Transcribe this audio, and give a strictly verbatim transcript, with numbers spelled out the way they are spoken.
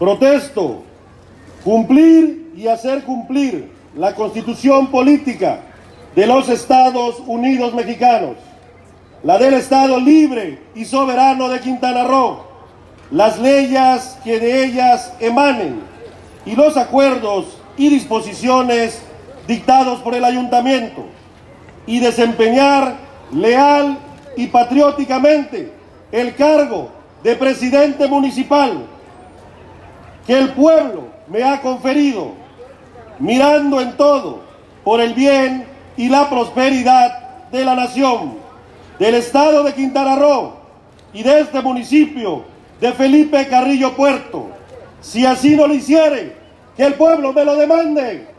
Protesto cumplir y hacer cumplir la Constitución Política de los Estados Unidos Mexicanos, la del Estado Libre y Soberano de Quintana Roo, las leyes que de ellas emanen y los acuerdos y disposiciones dictados por el Ayuntamiento, y desempeñar leal y patrióticamente el cargo de presidente municipal que el pueblo me ha conferido, mirando en todo por el bien y la prosperidad de la nación, del estado de Quintana Roo y de este municipio de Felipe Carrillo Puerto. Si así no lo hiciere, que el pueblo me lo demande.